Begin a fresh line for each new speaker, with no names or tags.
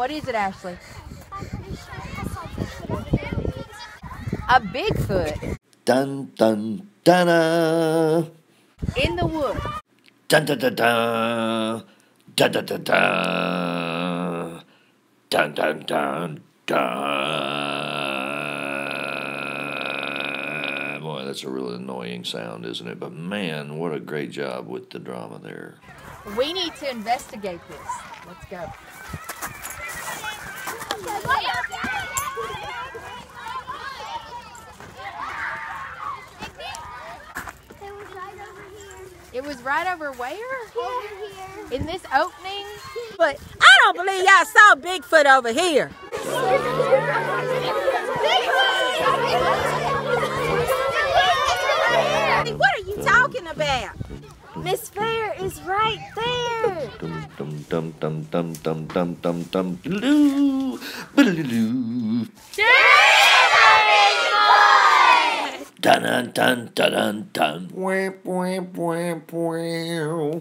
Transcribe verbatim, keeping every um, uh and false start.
What is it, Ashley? A Bigfoot.
Dun dun dun uh.
In the woods.
Dun dun dun dun. Dun dun dun dun. Dun dun dun dun. Boy, that's a really annoying sound, isn't it? But man, what a great job with the drama there.
We need to investigate this. Let's go. It was right over where?
Over here.
In this opening?
But I don't believe y'all saw Bigfoot over here. What are you talking about?
Miss Fair is right there.
Dum dum dum dum dum dum dum dum dum doo doo. Dun dun dun dun dun. Wah, wah, wah, wah.